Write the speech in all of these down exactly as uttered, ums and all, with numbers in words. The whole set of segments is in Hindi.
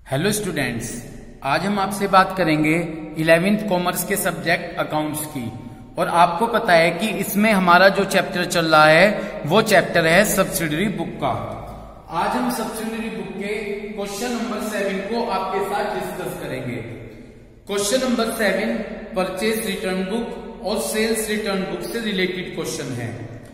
हेलो स्टूडेंट्स, आज हम आपसे बात करेंगे इलेवेंथ कॉमर्स के सब्जेक्ट अकाउंट्स की। और आपको पता है कि इसमें हमारा जो चैप्टर चल रहा है वो चैप्टर है सब्सिडरी बुक का। आज हम सब्सिडरी बुक के क्वेश्चन नंबर सेवन को आपके साथ डिस्कस करेंगे। Question number seven purchase return book और सेल्स रिटर्न बुक से रिलेटेड क्वेश्चन है।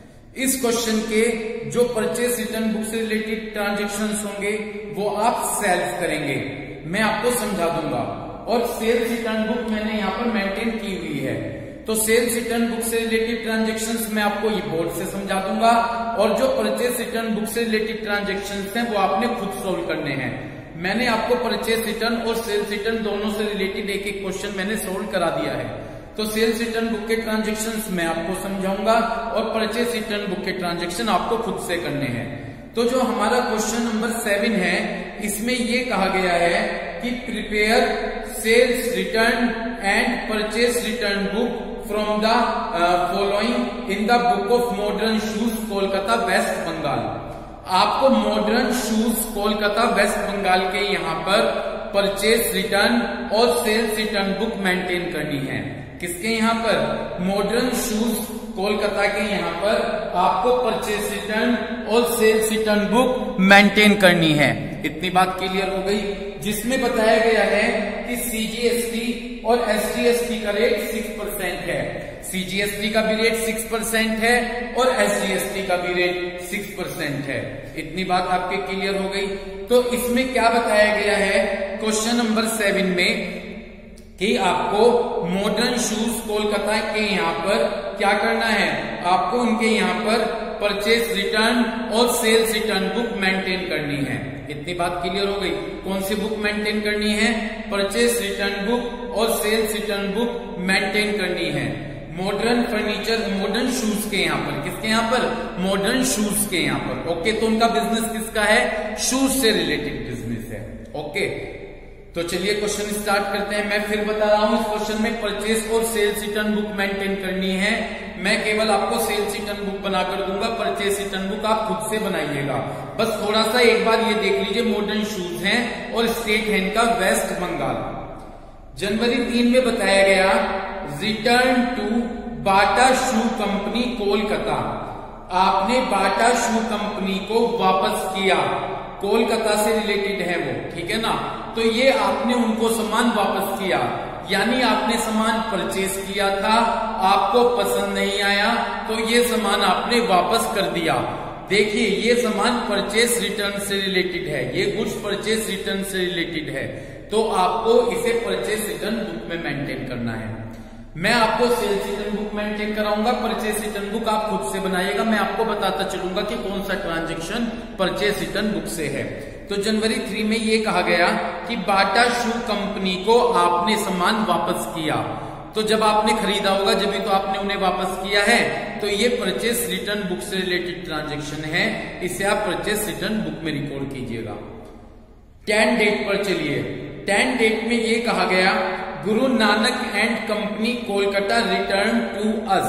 इस क्वेश्चन के जो परचेज रिटर्न बुक से रिलेटेड ट्रांजेक्शन्स होंगे वो आप सेल्फ करेंगे, मैं आपको समझा दूंगा। और सेल्स रिटर्न बुक मैंने यहाँ पर मेंटेन की हुई है, तो सेल्स रिटर्न बुक से रिलेटेड ट्रांजेक्शन्स मैं आपको ये बोर्ड से समझा दूंगा। और जो परचेज रिटर्न बुक से रिलेटेड ट्रांजेक्शन्स हैं वो आपने खुद सोल्व करने हैं। मैंने आपको परचेज रिटर्न और सेल्स रिटर्न दोनों से रिलेटेड एक एक क्वेश्चन मैंने सोल्व करा दिया है। तो सेल्स रिटर्न बुक के ट्रांजेक्शन्स मैं आपको समझाऊंगा और परचेज रिटर्न बुक के ट्रांजेक्शन आपको खुद से करने हैं। तो जो हमारा क्वेश्चन नंबर सेवन है, इसमें ये कहा गया है कि prepare sales return and purchase return book from the following in the book of modern shoes Kolkata west Bengal. आपको modern shoes Kolkata west Bengal के यहाँ पर परचेज रिटर्न और सेल्स रिटर्न बुक मेंटेन करनी है। किसके यहाँ पर? मॉडर्न शूज कोलकाता के यहाँ पर आपको परचेज रिटर्न और सेल्स रिटर्न बुक मेंटेन करनी है। इतनी बात क्लियर हो गई, जिसमें बताया गया है कि सीजीएसटी और एसजीएसटी का रेट सिक्स परसेंट है। सीजीएसटी का भी रेट सिक्स परसेंट है और एसजीएसटी का भी रेट सिक्स परसेंट है। इतनी बात आपके क्लियर हो गई। तो इसमें क्या बताया गया है क्वेश्चन नंबर सेवन में कि आपको मॉडर्न शूज कोलकाता के यहाँ पर क्या करना है, आपको उनके यहाँ पर परचेज रिटर्न और सेल्स रिटर्न बुक मेंटेन करनी है। इतनी बात क्लियर हो गई। कौन सी बुक मेंटेन करनी है? परचेज रिटर्न बुक और सेल्स रिटर्न बुक मेंटेन करनी है। मॉडर्न फर्नीचर मॉडर्न शूज के यहाँ पर, किसके यहाँ पर? मॉडर्न शूज के यहाँ पर। ओके, तो उनका बिजनेस किसका है? शूज से रिलेटेड बिजनेस है। ओके, तो चलिए क्वेश्चन स्टार्ट करते हैं। मैं फिर बता रहा हूं, इस क्वेश्चन में परचेज और सेल्स रिटर्न बुक मेंटेन करनी है। मैं केवल आपको सेल्स रिटर्न बुक बनाकर दूंगा, परचेज रिटर्न बुक आप खुद से बनाइएगा। बस थोड़ा सा एक बार ये देख लीजिए, मॉडर्न शूज हैं और स्टेट है इनका वेस्ट बंगाल। जनवरी तीन में बताया गया return to Bata shoe company Kolkata. आपने बाटा शू कंपनी को वापस किया, कोलकाता से रिलेटेड है वो, ठीक है ना। तो ये आपने उनको सामान वापस किया, यानी आपने सामान परचेज किया था, आपको पसंद नहीं आया तो ये सामान आपने वापस कर दिया। देखिए, ये सामान परचेज रिटर्न से रिलेटेड है, ये गुड्स परचेज रिटर्न से रिलेटेड है, तो आपको इसे परचेज रिटर्न बुक में मेंटेन करना है। मैं आपको सेल्स रिटर्न बुक मेंटेन कराऊंगा, परचेज रिटर्न बुक आप खुद से बनाइएगा। मैं आपको बताता चलूंगा कि कौन सा ट्रांजैक्शन परचेज रिटर्न बुक से है। तो जनवरी थ्री में ये कहा गया कि बाटा शू कंपनी को आपने सामान वापस किया। तो जब आपने खरीदा होगा जब तो आपने उन्हें वापस किया है, तो ये परचेज रिटर्न बुक से रिलेटेड ट्रांजैक्शन है, इसे आप परचेज रिटर्न बुक में रिकॉर्ड कीजिएगा। टेन डेट पर चलिए। टेन डेट में ये कहा गया Guru Nanak and company Kolkata return to us.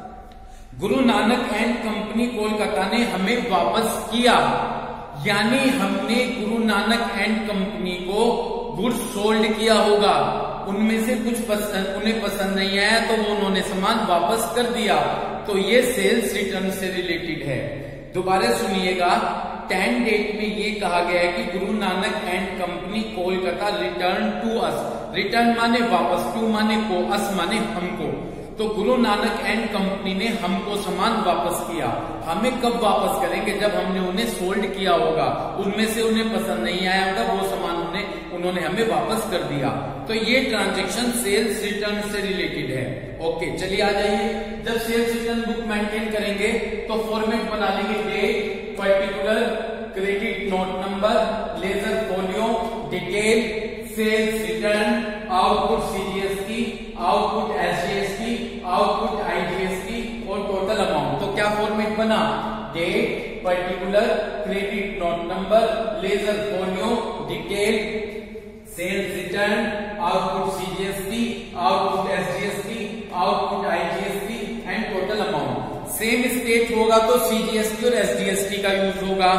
Guru Nanak and company Kolkata ने हमें वापस किया, यानी हमने गुरु नानक एंड कंपनी को गुड्स सोल्ड किया होगा, उनमें से कुछ पसंद उन्हें पसंद नहीं आया तो वो उन्होंने सामान वापस कर दिया। तो ये सेल्स रिटर्न से रिलेटेड है। दोबारा सुनिएगा, टेन डेट में ये कहा गया है कि Guru Nanak and company Kolkata return to us. Return माने वापस, टू माने को, अस माने हमको। तो गुरु नानक एंड कंपनी ने हमको सामान वापस किया। हमें कब वापस करेंगे? जब हमने उन्हें सोल्ड किया होगा, उनमें से उन्हें पसंद नहीं आया होगा, वो सामान उन्हें उन्होंने हमें वापस कर दिया। तो ये ट्रांजैक्शन सेल्स रिटर्न से रिलेटेड है। ओके, चलिए आ जाइए। जब सेल्स रिटर्न बुक मेंटेन करेंगे तो फॉर्मेट बना लेंगे, date, particular, credit note number, ledger folio, detail, sales return, output CGST, output SGST, output IGST और टोटल अमाउंट। तो क्या फॉर्मेट बना? Date, particular, credit note number, ledger folio, detail, sales return, output CGST, output SGST, output IGST and total amount. Same state होगा तो सीजीएसटी और एसजीएसटी का यूज होगा।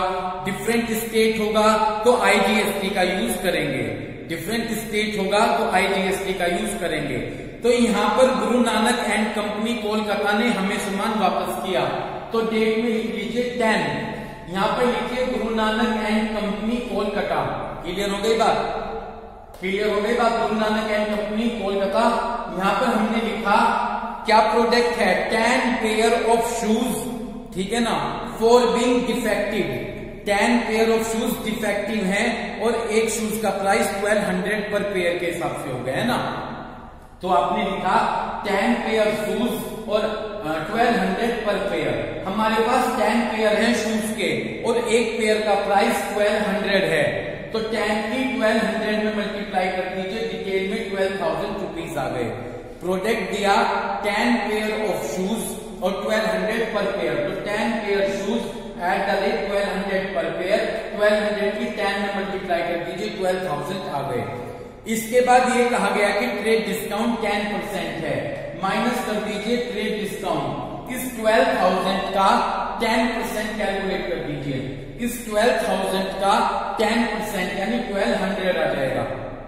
डिफरेंट स्टेट होगा तो आईजीएसटी का यूज करेंगे, डिफरेंट स्टेट होगा तो आईजीएसटी का यूज करेंगे। तो यहाँ पर गुरु नानक एंड कंपनी कोलकाता ने हमें सामान वापस किया, तो डेट में लिख लीजिए टेन, यहाँ पर लिखिए Guru Nanak and company Kolkata. Clear हो गई बात, क्लियर हो गई बात, गुरु नानक एंड कंपनी कोलकाता। यहाँ पर हमने लिखा क्या प्रोडक्ट है, टेन पेयर ऑफ शूज, ठीक है ना, for being defective, ten pair of shoes defective हैं और एक शूज का price twelve hundred per pair के हिसाब से हो गया है ना। तो आपने लिखा टेन पेयर शूज और ट्वेल्व हंड्रेड पर पेयर। हमारे पास टेन पेयर हैं शूज के और एक पेयर का प्राइस ट्वेल्व हंड्रेड है, तो टेन की ट्वेल्व हंड्रेड में मल्टीप्लाई कर दीजिए, डिटेल में ट्वेल्व थाउजेंड रुपीज आ गए। प्रोडक्ट दिया टेन पेयर ऑफ शूज और ट्वेल्व हंड्रेड पर पेयर, तो ten pair shoes at the rate twelve hundred per pair, twelve hundred की टेन में मल्टीप्लाई कर दीजिए, ट्वेल्व थाउजेंड आ गए। इसके बाद ये कहा गया कि ट्रेड डिस्काउंट टेन परसेंट है, माइनस कर दीजिए ट्रेड डिस्काउंट। इस ट्वेल्व थाउजेंड का टेन परसेंट कैलकुलेट कर दीजिए, इस ट्वेल्व थाउजेंड का टेन परसेंट यानी ट्वेल्व हंड्रेड आ जाएगा।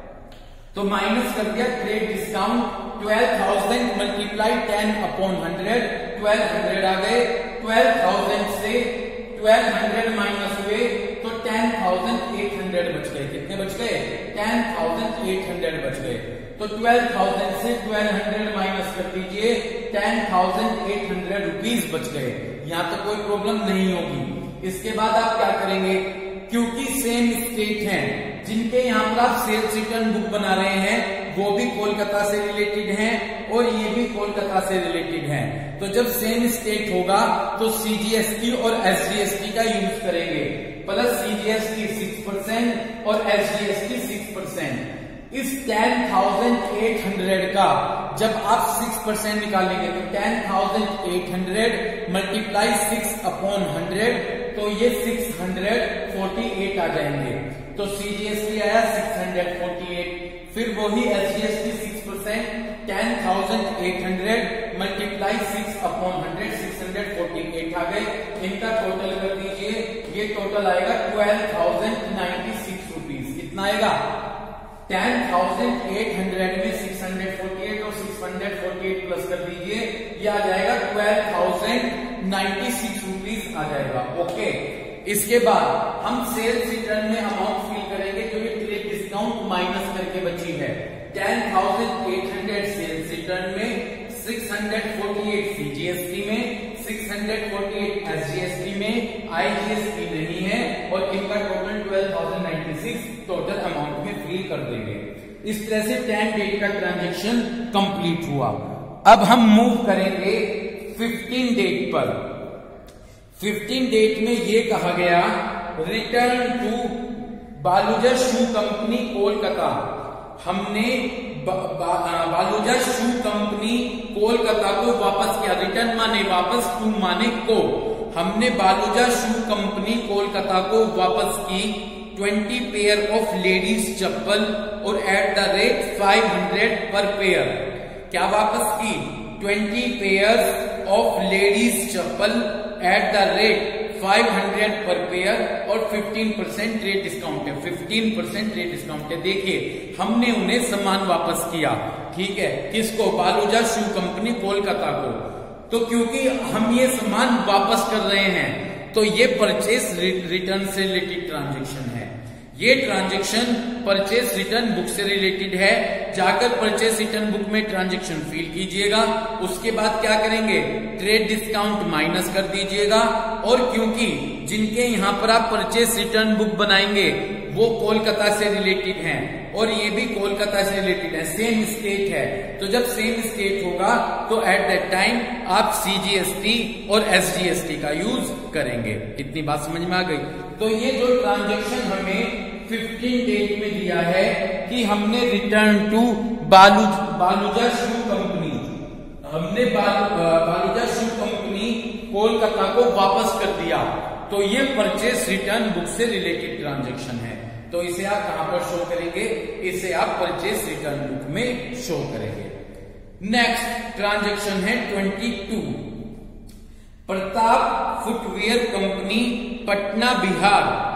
तो माइनस कर दिया trade discount, twelve thousand multiply ten upon hundred, twelve hundred आ गए। ट्वेल्व थाउजेंड से ट्वेल्व हंड्रेड माइनस हुए तो टेन थाउजेंड एट हंड्रेड बच गए। कितने बच गए, टेन थाउजेंड एट हंड्रेड बच गए। तो ट्वेल्व थाउजेंड से ट्वेल्व हंड्रेड माइनस कर दीजिए, ten thousand eight hundred rupees बच गए। यहाँ तो कोई प्रॉब्लम नहीं होगी। इसके बाद आप क्या करेंगे, क्योंकि सेम स्टेट हैं, जिनके यहाँ पर आप सेल्स रिटर्न बुक बना रहे हैं वो भी कोलकाता से रिलेटेड हैं और ये भी कोलकाता से रिलेटेड हैं, तो जब सेम स्टेट होगा तो सीजीएसटी और एसजीएसटी का यूज करेंगे, प्लस सीजीएसटी सिक्स परसेंट और एसजीएसटी सिक्स परसेंट। इस टेन थाउजेंड एट हंड्रेड का जब आप सिक्स परसेंट निकालेंगे तो ten thousand eight hundred multiply six upon hundred, तो ये सिक्स हंड्रेड फोर्टी एट आ जाएंगे। तो सीजीएसटी आया सिक्स हंड्रेड फोर्टी एट, फिर वही SGST six percent, ten thousand eight hundred multiply six upon hundred, six hundred forty eight आ गए। इनका टोटल कर दीजिए, ये टोटल आएगा twelve thousand ninety six rupees. कितना आएगा, टेन थाउजेंड एट हंड्रेड में सिक्स हंड्रेड फोर्टी एट और six hundred forty eight plus कर दीजिए, ये आ जाएगा twelve thousand ninety six rupees आ जाएगा। ओके, इसके बाद हम सेल्स रिटर्न में अमाउंट फिल करेंगे जो ये ट्रेड डिस्काउंट माइनस करके बची है। Ten thousand eight hundred sales return में, six hundred forty eight CGST में, six hundred forty eight SGST में, आईजीएसटी नहीं है, और इनका total twelve thousand ninety six total amount में फिल कर देंगे। इस तरह से टेन डेट का ट्रांजेक्शन कंप्लीट हुआ। अब हम मूव करेंगे फिफ्टीन डेट पर। फिफ्टीन डेट में ये कहा गया return to Baluja shoe company Kolkata. हमने बा, बा, बालूजा शू कंपनी कोलकाता को वापस किया, रिटर्न माने वापस, टू माने को। हमने बालूजा शू कंपनी कोलकाता को वापस की twenty pair of ladies chappal और at the rate five hundred per pair. क्या वापस की, twenty pair of ladies chappal at the rate five hundred per pair और फिफ्टीन परसेंट रेट डिस्काउंट है, फिफ्टीन परसेंट रेट डिस्काउंट है। देखिए हमने उन्हें सामान वापस किया, ठीक है, किसको, बालूजा शू कंपनी कोलकाता को। तो क्योंकि हम ये सामान वापस कर रहे हैं तो ये परचेस रिटर्न से रिलेटेड ट्रांजेक्शन है। ये ट्रांजेक्शन परचेस रिटर्न बुक से रिलेटेड है। जाकर परचेस रिटर्न बुक में ट्रांजेक्शन फिल कीजिएगा, उसके बाद क्या करेंगे, ट्रेड डिस्काउंट माइनस कर दीजिएगा। और क्योंकि जिनके यहाँ पर आप परचेस रिटर्न बुक बनाएंगे वो कोलकाता से रिलेटेड हैं और ये भी कोलकाता से रिलेटेड है, सेम स्टेट है, तो जब सेम स्टेट होगा तो एट दैट टाइम आप सीजीएसटी और एसजीएसटी का यूज करेंगे। इतनी बात समझ में आ गई। तो ये जो ट्रांजेक्शन हमें फिफ्टीन डेट में दिया है कि हमने रिटर्न टू बालू बालूजा शू कंपनी, हमने बालूजा शू कंपनी कोलकाता को वापस कर दिया, तो ये परचेस रिटर्न बुक से रिलेटेड ट्रांजेक्शन है। तो इसे आप कहां पर शो करेंगे, इसे आप परचेस रिटर्न बुक में शो करेंगे। नेक्स्ट ट्रांजेक्शन है twenty two, Pratap footwear company Patna Bihar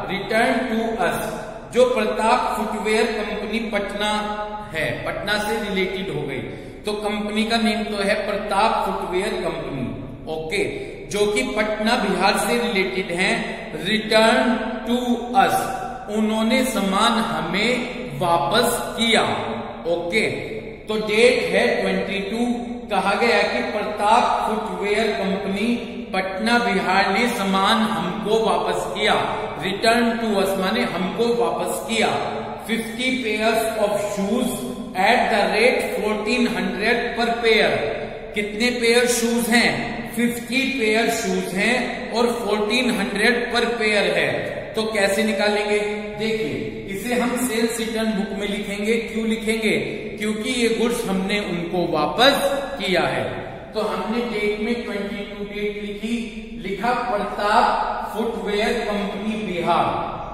return to us, जो प्रताप फुटवेयर कंपनी पटना है, पटना से रिलेटेड हो गई, तो कंपनी का नेम तो है प्रताप फुटवेयर कंपनी, ओके, जो कि पटना बिहार से रिलेटेड है। रिटर्न टू अस, उन्होंने सामान हमें वापस किया, ओके। तो डेट है बाईस, कहा गया कि प्रताप फुटवेयर कंपनी पटना बिहार ने सामान हमको वापस किया। रिटर्न टू अस माने हमको वापस किया। Fifty pairs of shoes at the rate fourteen hundred per pair. कितने पेयर शूज हैं? फिफ्टी पेयर शूज हैं और फोर्टीन हंड्रेड पर पेयर है। तो कैसे निकालेंगे? देखिए, इसे हम सेल्स रिटर्न बुक में लिखेंगे। क्यों लिखेंगे? क्योंकि ये गुड्स हमने उनको वापस किया है। तो हमने डेट में बाईस डेट लिखी, लिखा Pratap footwear company Bihar,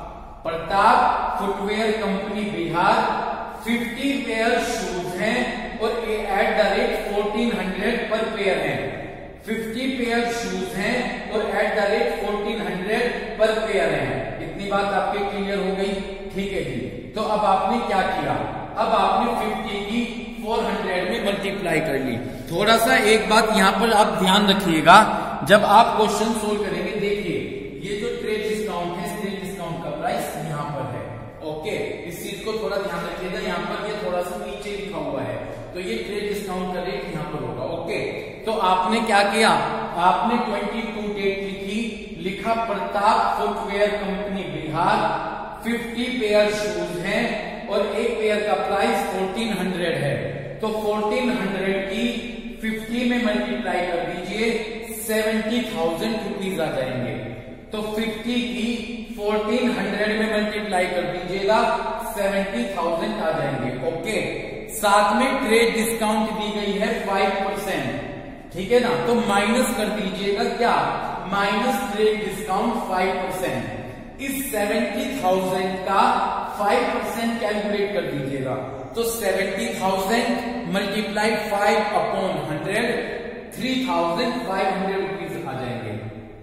Pratap footwear company Bihar, fifty pair shoes हैं और at the rate fourteen hundred per pair है। फिफ्टी पेयर शूज हैं और at the rate fourteen hundred per pair है। इतनी बात आपके क्लियर हो गई? ठीक है जी। तो अब आपने क्या किया? अब आपने फिफ्टी की फोर हंड्रेड में मल्टीप्लाई कर ली। थोड़ा सा एक बात यहां पर आप ध्यान रखिएगा, जब आप क्वेश्चन सोल्व करेंगे, देखिए ये जो ट्रेड डिस्काउंट है, ट्रेड डिस्काउंट का प्राइस यहां पर है, ओके। इस चीज को थोड़ा ध्यान रखिएगा। यहाँ पर ये थोड़ा सा नीचे लिखा हुआ है, तो ये ट्रेड डिस्काउंट का रेट यहाँ पर होगा, ओके। तो आपने क्या किया? आपने बाईस डेट लिखी, लिखा Pratap footwear company Bihar, fifty pair shoes हैं और एक पेयर का प्राइस फोर्टीन हंड्रेड है। तो फोर्टीन हंड्रेड की फिफ्टी में मल्टीप्लाई कर दीजिए, सेवेंटी थाउजेंड रुपीज आ जाएंगे। तो फिफ्टी की फोर्टीन हंड्रेड में मल्टीप्लाई कर दीजिएगा, सेवेंटी थाउजेंड आ जाएंगे, ओके। साथ में ट्रेड डिस्काउंट दी गई है फाइव परसेंट, ठीक है ना। तो माइनस कर दीजिएगा क्या? Minus trade discount five percent. इस सेवेंटी थाउजेंड का फाइव परसेंट कैलकुलेट कर दीजिएगा। तो seventy thousand multiply five upon hundred, three thousand five hundred rupees आ जाएंगे।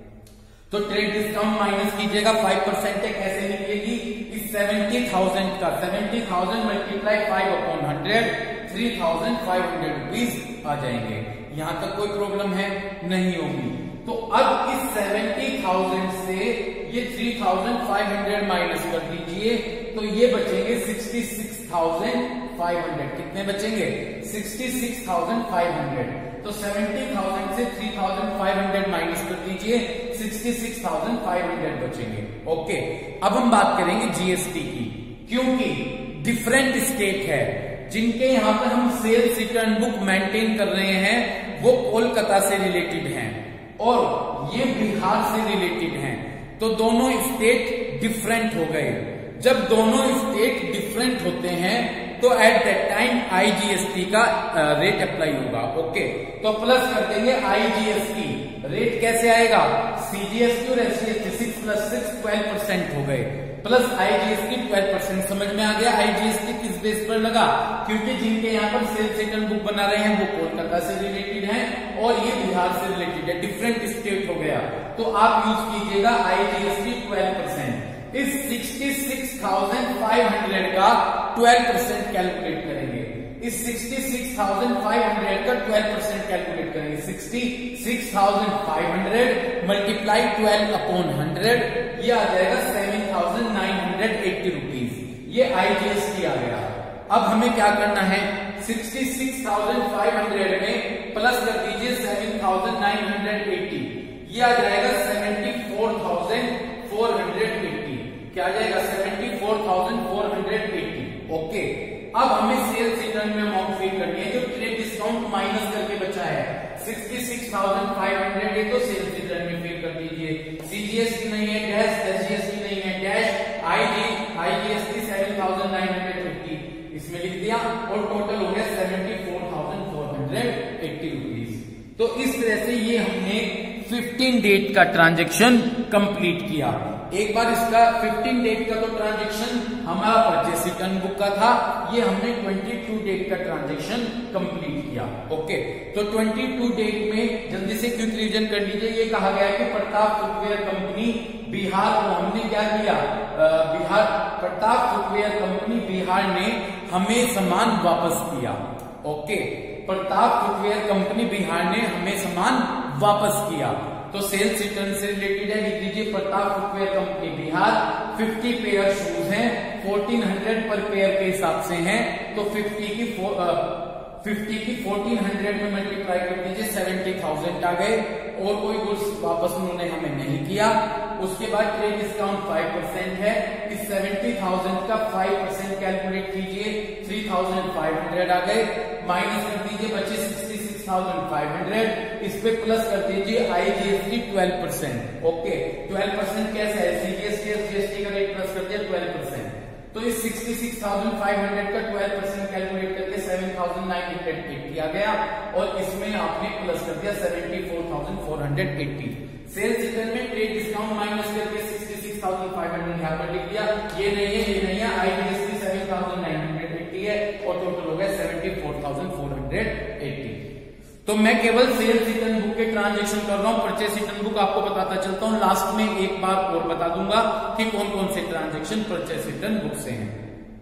तो ट्रेड डिस्काउंट माइनस कीजिएगा, फाइव परसेंट है, कैसे निकलेगी? इस सेवेंटी थाउजेंड का seventy thousand multiply five upon hundred, three thousand five hundred rupees आ जाएंगे। यहां तक कोई प्रॉब्लम है? नहीं होगी। तो अब इस सेवेंटी थाउजेंड से ये three thousand five hundred minus कर दीजिए, तो ये बचेंगे sixty six thousand five hundred. कितने बचेंगे? Sixty six thousand five hundred. तो सेवेंटी थाउजेंड से three thousand five hundred minus कर दीजिए, sixty six thousand five hundred बचेंगे, ओके। अब हम बात करेंगे जीएसटी की, क्योंकि डिफरेंट स्टेट है जिनके यहां पर हम सेल्स रिटर्न बुक मेंटेन कर रहे हैं, वो कोलकाता से रिलेटेड हैं और ये बिहार से रिलेटेड हैं। तो दोनों स्टेट डिफरेंट हो गए। जब दोनों स्टेट डिफरेंट होते हैं तो एट दैट टाइम आईजीएसटी का रेट अप्लाई होगा, ओके। तो प्लस कर देंगे आईजीएसटी। रेट कैसे आएगा? सीजीएसटी और SGST six plus six twelve percent हो गए, प्लस आईजीएसटी ट्वेल्व परसेंट। समझ में आ गया आईजीएसटी किस बेस पर लगा? क्योंकि जिनके यहाँ पर सेल्स रिटर्न बुक बना रहे हैं वो कोलकाता से रिलेटेड हैं और ये बिहार से रिलेटेड है, डिफरेंट स्टेट हो गया। तो आप यूज कीजिएगा आईजीएसटी ट्वेल्व परसेंट। इस sixty six thousand five hundred का ट्वेल्व परसेंट कैलकुलेट करेंगे। इस sixty six thousand five hundred का ट्वेल्व परसेंट कैलकुलेट करेंगे। Sixty six thousand five hundred multiply twelve upon hundred, ये आ जाएगा seven thousand nine hundred eighty rupees. ये आईजीएसटी आ गया। अब हमें क्या करना है? Sixty six thousand five hundred में प्लस कर दीजिए seven thousand nine hundred eighty, ये आ जाएगा seventy four thousand four hundred eighty. क्या आ जाएगा? Seventy four thousand four hundred eighty, okay. अब हमें सेल्स रिटर्न में अमाउंट फिल करनी है जो ट्रेड डिस्काउंट माइनस करके बचा है। Sixty six thousand five hundred है तो सेल्स रिटर्न में फिल कर दीजिए। सीजीएसटी नहीं है, डैश, एसजीएसटी नहीं है, dash, IG, IGST seven thousand nine hundred fifty इसमें लिख दिया और टोटल हो गया seventy four thousand four hundred eighty rupees. तो इस तरह से ये हमने फिफ्टीन डेट का ट्रांजैक्शन कंप्लीट किया। एक बार इसका फिफ्टीन डेट का तो ट्रांजैक्शन हमारा परचेस रिटर्न बुक का था, ये हमने बाईस डेट का ट्रांजैक्शन कंप्लीट किया, ओके। तो बाईस डेट में जल्दी से क्विक रिवीजन कर लीजिए। ये कहा गया कि प्रताप फुटवेयर कंपनी बिहार को हमने क्या किया, बिहार प्रताप फुटवेयर कंपनी बिहार ने हमें सामान वापस किया। Okay, Pratap footwear company Bihar ने हमें सामान वापस किया। तो सेल्स रिटर्न से रिलेटेड है, लिख लीजिए Pratap footwear company Bihar fifty pair shoes हैं, फोर्टीन हंड्रेड पर पेयर के हिसाब से हैं, तो फिफ्टी की फिफ्टी की फोर्टीन हंड्रेड में मल्टीप्लाई कर दीजिए, सेवेंटी थाउजेंड आ गए और कोई गुड्स वापस उन्होंने हमें नहीं किया। उसके बाद ट्रेड डिस्काउंट फाइव परसेंट है, इस सेवेंटी थाउजेंड का फाइव परसेंट कैलकुलेट कीजिए, थ्री थाउजेंड फाइव हंड्रेड आ गए, माइनस कर दीजिए बचे sixty six thousand five hundred, इस पे प्लस कर दीजिए IGST twelve percent. Okay, twelve percent कैसा है, सीजीएसटी और जीएसटी का रेट प्लस कर दिया ट्वेल्व परसेंट, तो इस sixty six thousand five hundred का ट्वेल्व परसेंट कैलकुलेट करके seven thousand nine hundred eighty आ गया और इसमें आपने प्लस कर दिया seventy four thousand four hundred eighty. Sales return में ट्रेड डिस्काउंट माइनस करके sixty six thousand five hundred यहाँ पर लिख दिया, ये नहीं है ये नहीं है, IGST seven thousand nine hundred eighty है और टोटल हो गया seventy four thousand four hundred eighty. तो मैं केवल सेल्स रिटर्न बुक के ट्रांजैक्शन कर रहा हूं, परचेस रिटर्न बुक आपको बताता चलता हूं, लास्ट में एक बार और बता दूंगा कि कौन कौन से ट्रांजैक्शन परचेस रिटर्न बुक से हैं।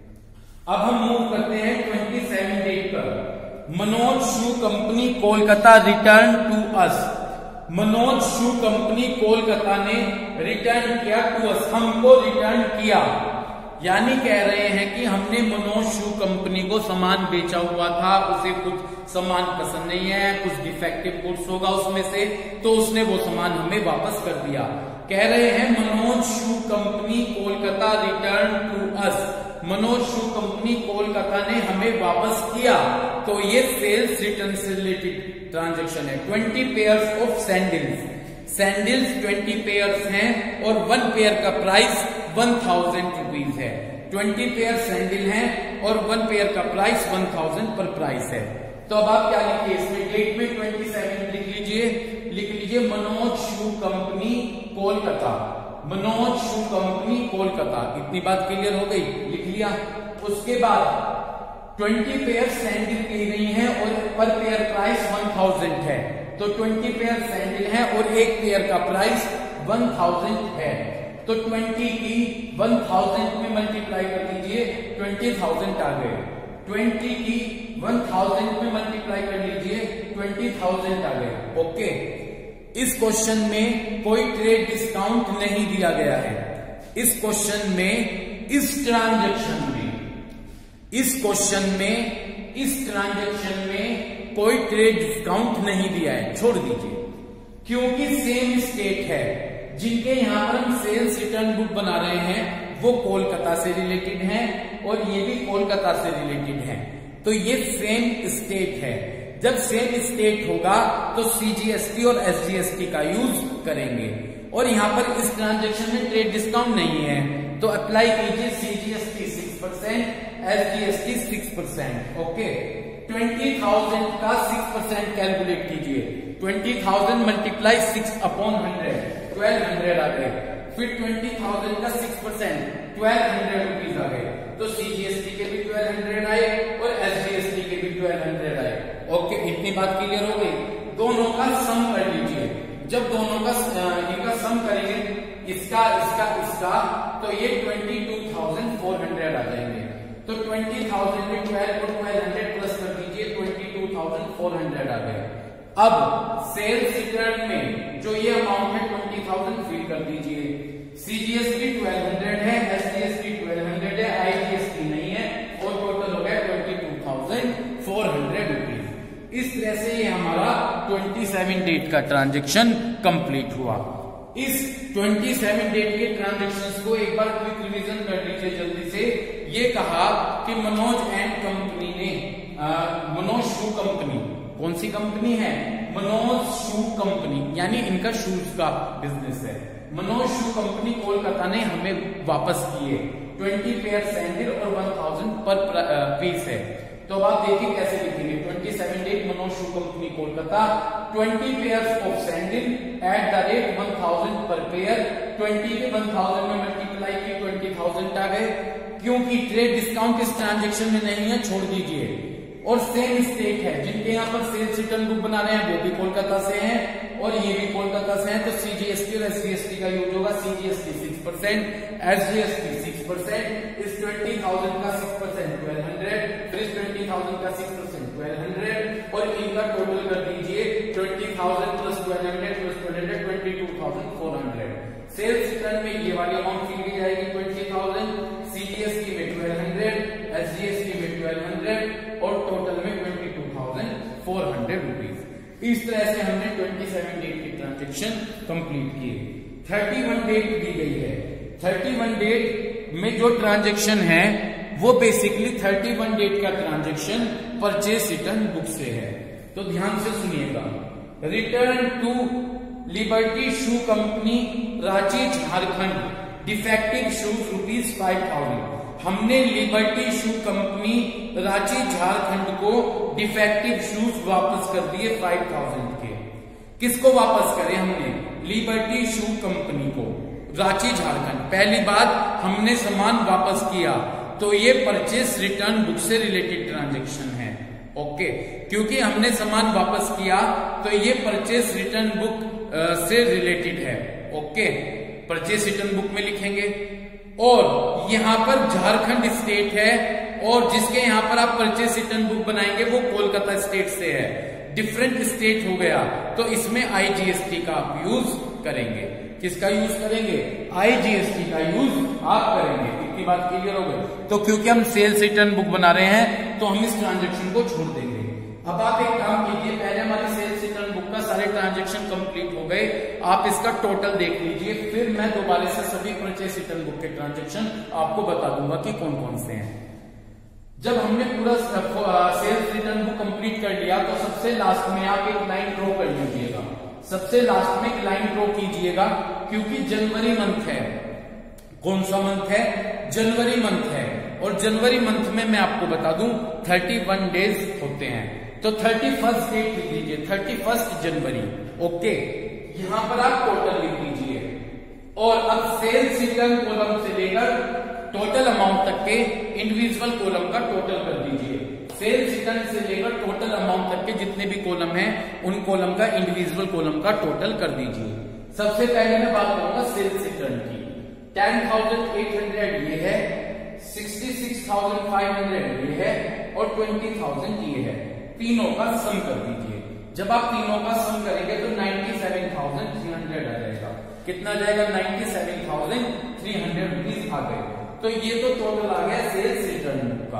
अब हम मूव करते हैं ट्वेंटी सेवन डेट पर। Manoj shoe company Kolkata return to us, Manoj shoe company Kolkata ने रिटर्न किया टू अस, हमको रिटर्न किया, यानी कह रहे हैं कि हमने मनोज शू कंपनी को सामान बेचा हुआ था, उसे कुछ सामान पसंद नहीं है, कुछ डिफेक्टिव गुड्स होगा उसमें से, तो उसने वो सामान हमें वापस कर दिया। कह रहे हैं Manoj shoe company Kolkata return to us, Manoj shoe company Kolkata ने हमें वापस किया, तो ये सेल्स रिटर्न से रिलेटेड ट्रांजैक्शन है। Twenty pairs of sandals, sandals twenty pairs हैं और वन पेयर का प्राइस वन थाउजेंड रुपीज है। ट्वेंटी पेयर सैंडल हैं और वन पेयर का price one thousand per price है। तो अब आप क्या लिखिए, इसमें डेट में ट्वेंटी सेवन लिख लीजिए, लिख लीजिए Manoj shoe company Kolkata, Manoj shoe company Kolkata, इतनी बात क्लियर हो गई, लिख लिया। उसके बाद ट्वेंटी पेयर सैंडल की गई हैं और पर पेयर प्राइस वन थाउजेंड है, तो ट्वेंटी पेयर सैंडल हैं और एक पेयर का प्राइस वन थाउजेंड है, तो ट्वेंटी की वन थाउजेंड में मल्टीप्लाई कर दीजिए, ट्वेंटी थाउजेंड आ गए, ट्वेंटी की वन थाउजेंड में मल्टीप्लाई कर लीजिए, ट्वेंटी थाउजेंड आ गए। ओके, इस क्वेश्चन में कोई ट्रेड डिस्काउंट नहीं दिया गया है, इस क्वेश्चन में, इस ट्रांजैक्शन में, इस क्वेश्चन में, इस ट्रांजैक्शन में कोई ट्रेड डिस्काउंट नहीं दिया है, छोड़ दीजिए, क्योंकि सेम स्टेट है, जिनके यहां पर हम सेल्स रिटर्न बुक बना रहे हैं वो कोलकाता से रिलेटेड हैं और ये भी कोलकाता से रिलेटेड हैं, तो ये सेम स्टेट है। जब सेम स्टेट होगा तो सीजीएसटी और एसजीएसटी का यूज करेंगे, और यहां पर इस ट्रांजैक्शन में ट्रेड डिस्काउंट नहीं है, तो अप्लाई कीजिए CGST six percent, SGST six percent. Okay, twenty thousand का सिक्स परसेंट कैलकुलेट कीजिए, twenty thousand multiply six upon hundred, twelve hundred आ गए, फिर ट्वेंटी थाउजेंड का six percent twelve hundred rupees आ गए, तो सीजीएसटी के भी ट्वेल्व हंड्रेड आए और एसजीएसटी के भी ट्वेल्व हंड्रेड आए। ओके, इतनी बात क्लियर हो गई। दोनों का सम कर लीजिए, जब दोनों का इनका सम करेंगे, इसका इसका इसका, तो ये twenty two thousand four hundred आ जाएंगे, तो ट्वेंटी थाउजेंड में ट्वेल्व और ट्वेल्व हंड्रेड प्लस कर दीजिए, twenty two thousand four hundred आ गए। अब सेल्स रिटर्न में जो ये अमाउंट है ट्वेंटी थाउजेंड फिल कर दीजिए, सीजीएसटी ट्वेल्व हंड्रेड है, एसजीएसटी ट्वेल्व हंड्रेड है, आईजीएसटी नहीं है, और टोटल हो गया twenty two thousand four hundred rupees. इस तरह से ये हमारा ट्वेंटी सेवन डेट का ट्रांजैक्शन कंप्लीट हुआ। इस ट्वेंटी सेवन डेट के ट्रांजैक्शंस को एक बार क्विक रिवीजन कर लीजिए जल्दी से। ये कहा कि मनोज एंड कंपनी ने, आ, मनोज शू कंपनी, कौन सी कंपनी है, मनोज शू कंपनी, यानी इनका शूज का बिजनेस है। मनोज शू कंपनी कोलकाता ने हमें वापस किए ट्वेंटी पेयर सैंडल और वन थाउजेंड पर पीस है। तो अब आप देखिए कैसे लिखेंगे, twenty seven date Manoj shoe company Kolkata, twenty pairs of sandal at the rate one thousand per pair, twenty के वन थाउजेंड में मल्टीप्लाई की ट्वेंटी थाउजेंड आ गए, क्योंकि ट्रेड डिस्काउंट इस ट्रांजेक्शन में नहीं है, छोड़ दीजिए। और सेम स्टेट है, जिनके यहाँ पर सेल्स रिटर्न बुक बना रहे हैं वो भी कोलकाता से हैं और ये भी कोलकाता से हैं, तो सीजीएसटी और एसजीएसटी का यूज होगा। CGST six percent, SGST six percent, इस ट्वेंटी थाउजेंड का सिक्स परसेंट ट्वेल्व हंड्रेड, फिर इस ट्वेंटी थाउजेंड का सिक्स परसेंट ट्वेल्व हंड्रेड और इनका टोटल कर दीजिए twenty thousand plus twelve hundred plus twelve hundred twenty two thousand four hundred. Sales return में ये वाली अमाउंट फिल की जाएगी ट्वेंटी थाउजेंड, सीजीएसटी में ट्वेल्व हंड्रेड, एसजीएसटी में ट्वेल्व हंड्रेड और टोटल में twenty two thousand four hundred rupees. इस तरह से हमने ट्वेंटी सेवन डेट की ट्रांजेक्शन कंप्लीट की। थर्टी वन डेट दी गई है। थर्टी वन डेट में जो ट्रांजेक्शन है वो बेसिकली थर्टी वन डेट का ट्रांजेक्शन परचेस रिटर्न बुक से है। तो ध्यान से सुनिएगा। Return to Liberty shoe company Ranchi Jharkhand defective shoes rupees five thousand. हमने Liberty shoe company Ranchi Jharkhand को डिफेक्टिव शूज वापस कर दिए फाइव थाउजेंड के। किसको वापस करे हमने? लिबर्टी शू कंपनी को, रांची झारखंड। पहली बात हमने सामान वापस किया तो ये परचेस रिटर्न बुक से रिलेटेड ट्रांजेक्शन है। ओके, क्योंकि हमने सामान वापस किया तो ये परचेस रिटर्न बुक से रिलेटेड है। ओके, परचेस रिटर्न बुक में लिखेंगे। और यहां पर झारखंड स्टेट है और जिसके यहां पर आप परचेस रिटर्न बुक बनाएंगे वो कोलकाता स्टेट से है। डिफरेंट स्टेट हो गया तो इसमें आईजीएसटी का आप यूज करेंगे। किसका यूज करेंगे? आईजीएसटी का यूज आप करेंगे। इतनी बात क्लियर हो गई। तो क्योंकि हम सेल्स रिटर्न बुक बना रहे हैं तो हम इस ट्रांजेक्शन को छोड़ देंगे। अब आप एक काम कीजिए, पहले हमारी सेल्स रिटर्न बुक का सारे ट्रांजेक्शन कंप्लीट हो गए, आप इसका टोटल देख लीजिए, फिर मैं दोबारा से सभी परचेस रिटर्न बुक के ट्रांजेक्शन आपको बता दूंगा कि कौन कौन से हैं। जब हमने पूरा सेल्स रिटर्न बुक कंप्लीट कर लिया तो सबसे लास्ट में आप एक लाइन ड्रॉ कर लीजिएगा। सबसे लास्ट में एक लाइन ड्रॉ कीजिएगा क्योंकि जनवरी मंथ है। कौन सा मंथ है? जनवरी मंथ है। और जनवरी मंथ में मैं आपको बता दूं थर्टी वन डेज होते हैं। तो थर्टी फर्स्ट डेट लिख लीजिए, थर्टी फर्स्ट जनवरी। ओके, यहां पर आप टोटल लिख लीजिए और अब सेल्स रिटर्न कॉलम से लेकर टोटल अमाउंट तक के इंडिविजुअल कॉलम का टोटल कर दीजिए। सेल्स रिटर्न से लेकर टोटल अमाउंट तक के जितने भी कॉलम हैं उन कॉलम का इंडिविजुअल कॉलम का टोटल कर दीजिए। सबसे पहले मैं बात करूंगा सेल्स रिटर्न की। टेन थाउजेंड एट हंड्रेड ये है, sixty six thousand five hundred ये है और ट्वेंटी थाउजेंड ये है। तीनों का सम कर दीजिए। जब आप तीनों का सम करेंगे तो ninety seven thousand three hundred आ जाएगा। कितना आ जाएगा? Ninety seven thousand three hundred rupees आ गए। तो ये तो टोटल आ गया सेल्स रिटर्न का।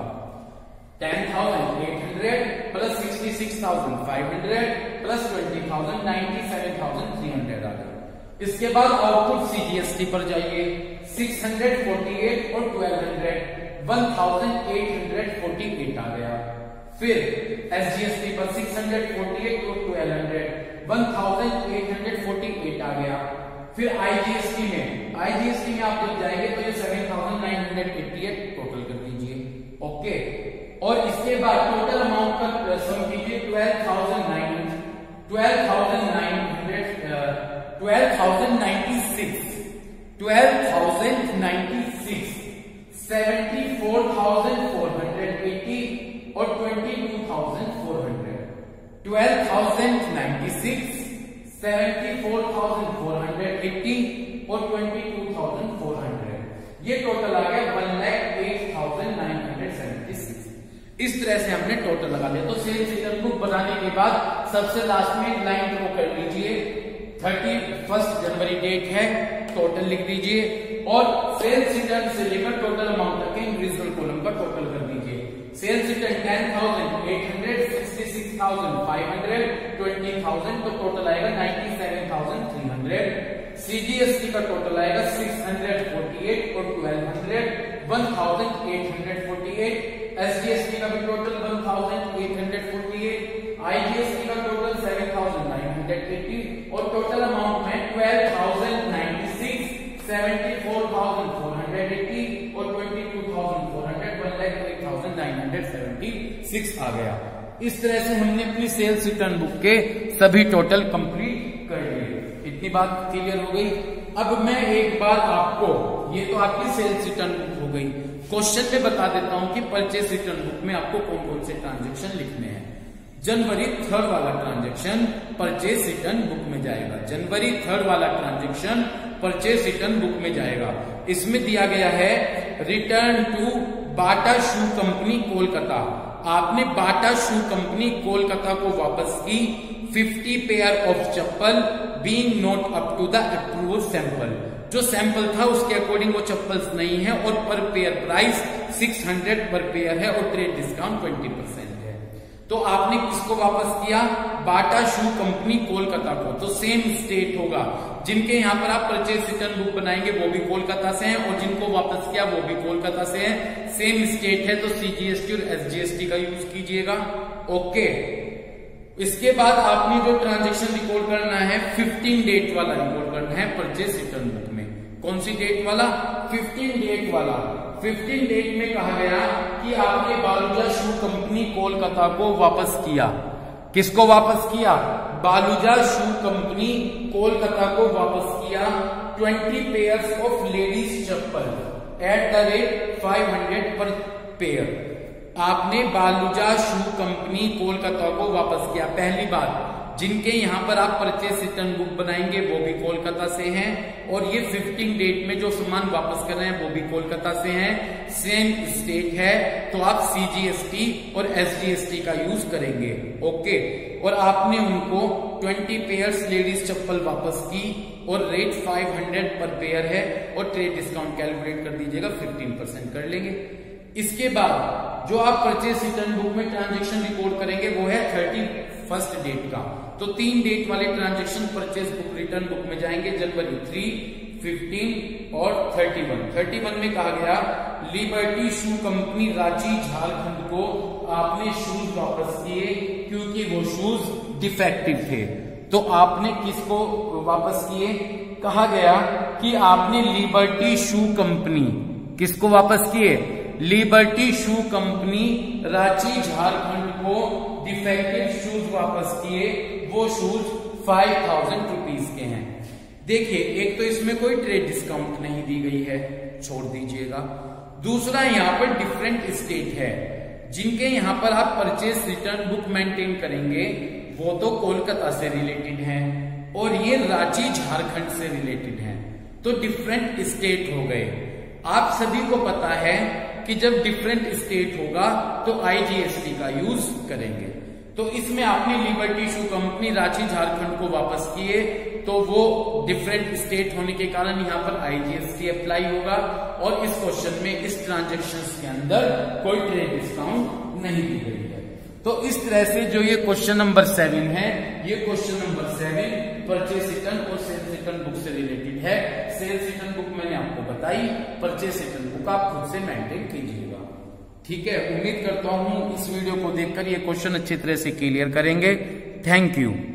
Ten thousand eight hundred plus sixty six thousand five hundred plus twenty thousand ninety seven thousand three hundred आ गया। इसके बाद आउटपुट सीजीएसटी पर जाइए। सिक्स हंड्रेड फोर्टी एट और twelve hundred one thousand eight hundred forty eight आ गया। फिर एसजीएसटी पर सिक्स हंड्रेड फोर्टी एट और twelve hundred one thousand eight hundred forty eight आ गया। फिर आईजीएसटी में आईजीएसटी में आप जब जाएंगे तो ये seven thousand nine hundred eighty eight total कर दीजिए। ओके, और इसके बाद टोटल अमाउंट का सम कीजिए twelve thousand nine twelve thousand nine hundred twelve thousand ninety six twelve thousand ninety six seventy four thousand four hundred eighty और twenty two thousand four hundred. Twelve thousand ninety six, seventy four thousand four hundred eighty और twenty two thousand four hundred. ये टोटल आ गया one lakh eight thousand nine hundred seventy six. इस तरह से हमने टोटल लगा लिया। तो सेल्स रिटर्न बुक बनाने के बाद सबसे लास्ट में एक लाइन ड्रॉ कर लीजिए। थर्टी फर्स्ट जनवरी डेट है, टोटल लिख दीजिए और सेल्स रिटर्न से लेकर टोटल अमाउंट तक के इंडिविजुअल कॉलम का टोटल कर दीजिए। Sales return ten thousand eight hundred, sixty six thousand five hundred, twenty thousand, तो टोटल आएगा ninety seven thousand three hundred. CGST का टोटल आएगा सिक्स हंड्रेड फोर्टी एट और twelve hundred, one thousand eight hundred forty eight. SGST का भी total one thousand eight hundred forty eight. IGST का total seven thousand nine hundred eighty और टोटल अमाउंट में twelve thousand ninety six, seventy four thousand four hundred eighty और twenty two thousand four hundred, one lakh eight thousand nine hundred seventy six आ गया। इस तरह से हमने अपनी सेल्स रिटर्न बुक के सभी टोटल कंप्लीट कर लिए। इतनी बात क्लियर हो गई। अब मैं एक बार आपको, ये तो आपकी सेल्स रिटर्न बुक हो गई, क्वेश्चन में बता देता हूं कि परचेस रिटर्न बुक में आपको कौन कौन से ट्रांजेक्शन लिखने हैं। जनवरी थर्ड वाला ट्रांजेक्शन परचेस रिटर्न बुक में जाएगा। जनवरी थर्ड वाला ट्रांजेक्शन परचेस रिटर्न बुक में जाएगा। इसमें दिया गया है return to Bata shoe company Kolkata. आपने बाटा शू कंपनी कोलकाता को वापस की fifty pair of chappal being not up to the approved sample. जो सैंपल था उसके अकॉर्डिंग वो चप्पल्स नहीं है और पर pair price six hundred per pair है और ट्रेड डिस्काउंट ट्वेंटी परसेंट है। तो आपने किसको वापस किया? बाटा शू कंपनी कोलकाता को। तो सेम स्टेट होगा, जिनके यहाँ पर आप परचेस रिटर्न बुक बनाएंगे वो भी कोलकाता से हैं और जिनको वापस किया वो भी कोलकाता से है। सेम स्टेट है तो सीजीएसटी और एसजीएसटी का यूज कीजिएगा। ओके, इसके बाद आपने जो ट्रांजेक्शन रिकॉर्ड करना है फिफ्टीन डेट वाला रिकॉर्ड करना है परचेस रिटर्न बुक में। कौन सी डेट वाला? फिफ्टीन डेट वाला। फिफ्टीन डेट में कहा गया कि आपने बालूजा शू कंपनी कोलकाता को वापस किया। किसको वापस किया? बालूजा शू कंपनी कोलकाता को वापस किया twenty pairs of ladies chappal at the rate five hundred per pair. आपने बालूजा शू कंपनी कोलकाता को वापस किया। पहली बात, जिनके यहां पर आप परचेस रिटर्न बुक बनाएंगे वो भी कोलकाता से हैं और ये फिफ्टीन डेट में जो सामान वापस कर रहे हैं वो भी कोलकाता से हैं। सेम स्टेट है तो आप सीजीएसटी और एसजीएसटी का यूज करेंगे। ओके, और आपने उनको ट्वेंटी पेयर्स लेडीज चप्पल वापस की और rate five hundred per pair है और ट्रेड डिस्काउंट कैलकुलेट कर दीजिएगा, फिफ्टीन परसेंट कर लेंगे। इसके बाद जो आप परचेस रिटर्न बुक में ट्रांजेक्शन रिकॉर्ड करेंगे वो है थर्टी फर्स्ट डेट का। तो तीन डेट वाले transaction purchase book return book में जाएंगे, जनवरी थ्री, फिफ्टीन और थर्टी वन। थर्टी वन में कहा गया Liberty shoe company Ranchi Jharkhand को आपने शूज वापस किए क्योंकि वो शूज डिफेक्टिव थे। तो आपने किसको वापस किए? कहा गया कि आपने लिबर्टी शू कंपनी किसको वापस किए? Liberty shoe company Ranchi Jharkhand को डिफेक्टिव शूज वापस किए। वो शूज फाइव थाउजेंड रुपीज के हैं। देखिए, एक तो इसमें कोई ट्रेड डिस्काउंट नहीं दी गई है, छोड़ दीजिएगा। दूसरा, यहाँ पर डिफरेंट स्टेट है। जिनके यहाँ पर आप परचेस रिटर्न बुक मेंटेन करेंगे वो तो कोलकाता से रिलेटेड हैं और ये रांची झारखंड से रिलेटेड हैं, तो डिफरेंट स्टेट हो गए। आप सभी को पता है कि जब डिफरेंट स्टेट होगा तो आईजीएसटी का यूज करेंगे। तो इसमें आपने Liberty shoe company Ranchi Jharkhand को वापस किए तो वो डिफरेंट स्टेट होने के कारण यहाँ पर आईजीएसटी अप्लाई होगा और इस क्वेश्चन में इस ट्रांजेक्शन के अंदर कोई ट्रेड डिस्काउंट नहीं दी गई है। तो इस तरह से जो ये क्वेश्चन नंबर सेवन है, ये question number seven purchase return और सेल्स रिटर्न बुक से रिलेटेड है। सेल्स रिटर्न बुक मैंने आपको बताई, परचेस रिटर्न बुक आप खुद से मेंटेन कीजिएगा। ठीक है, उम्मीद करता हूं इस वीडियो को देखकर ये क्वेश्चन अच्छी तरह से क्लियर करेंगे। Thank you.